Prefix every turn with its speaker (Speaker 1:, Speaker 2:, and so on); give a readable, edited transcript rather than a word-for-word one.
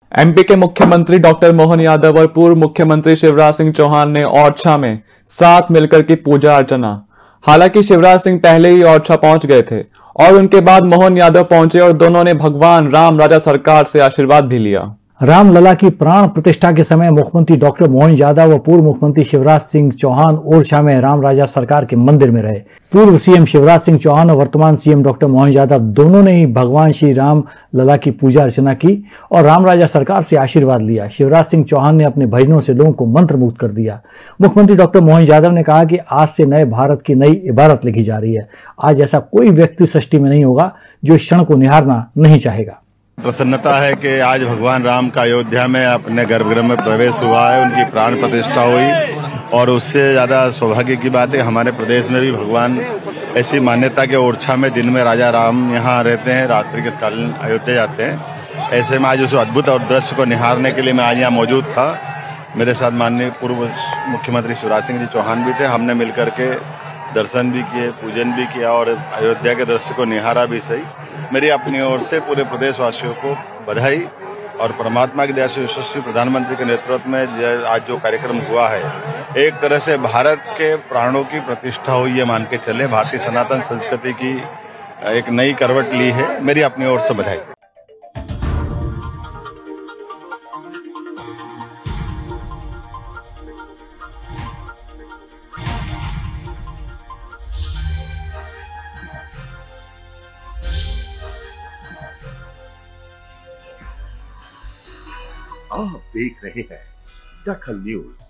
Speaker 1: MP के मुख्यमंत्री doctor Mohan Yadav और पूर्व मुख्यमंत्री शिवराज सिंह चौहान ने ओरछा में साथ मिलकर की पूजा अर्चना। हालांकि शिवराज सिंह पहले ही ओरछा पहुंच गए थे और उनके बाद मोहन यादव पहुंचे और दोनों ने भगवान राम राजा सरकार से आशीर्वाद भी लिया।
Speaker 2: रामलला की प्राण प्रतिष्ठा के समय मुख्यमंत्री डॉक्टर मोहन यादव व पूर्व मुख्यमंत्री शिवराज सिंह चौहान ओरछा में राम राजा सरकार के मंदिर में रहे। पूर्व सीएम शिवराज सिंह चौहान और वर्तमान सीएम डॉक्टर मोहन यादव दोनों ने ही भगवान श्री राम लला की पूजा अर्चना की और राम राजा सरकार से आशीर्वाद लिया। शिवराज सिंह चौहान ने अपने भजनों से लोगों को मंत्रमुग्ध कर दिया। मुख्यमंत्री डॉक्टर मोहन यादव ने कहा कि आज से नए भारत की नई इबारत लिखी जा रही है। आज ऐसा कोई व्यक्ति सृष्टि में नहीं होगा जो इस क्षण को निहारना नहीं चाहेगा।
Speaker 3: प्रसन्नता है कि आज भगवान राम का अयोध्या में अपने गर्भगृह में प्रवेश हुआ है, उनकी प्राण प्रतिष्ठा हुई और उससे ज़्यादा सौभाग्य की बात है हमारे प्रदेश में भी भगवान ऐसी मान्यता के ओरछा में दिन में राजा राम यहाँ रहते हैं, रात्रि के कालीन अयोध्या जाते हैं। ऐसे में आज उस अद्भुत और दृश्य को निहारने के लिए मैं आज यहाँ मौजूद था। मेरे साथ माननीय पूर्व मुख्यमंत्री शिवराज सिंह जी चौहान भी थे। हमने मिलकर के दर्शन भी किए, पूजन भी किया और अयोध्या के दृश्य को निहारा भी सही। मेरी अपनी ओर से पूरे प्रदेशवासियों को बधाई और परमात्मा की दया से यशस्वी प्रधानमंत्री के नेतृत्व में आज जो कार्यक्रम हुआ है, एक तरह से भारत के प्राणों की प्रतिष्ठा हुई है मान के चले। भारतीय सनातन संस्कृति की एक नई करवट ली है। मेरी अपनी ओर से बधाई।
Speaker 4: आप देख रहे हैं दखल न्यूज।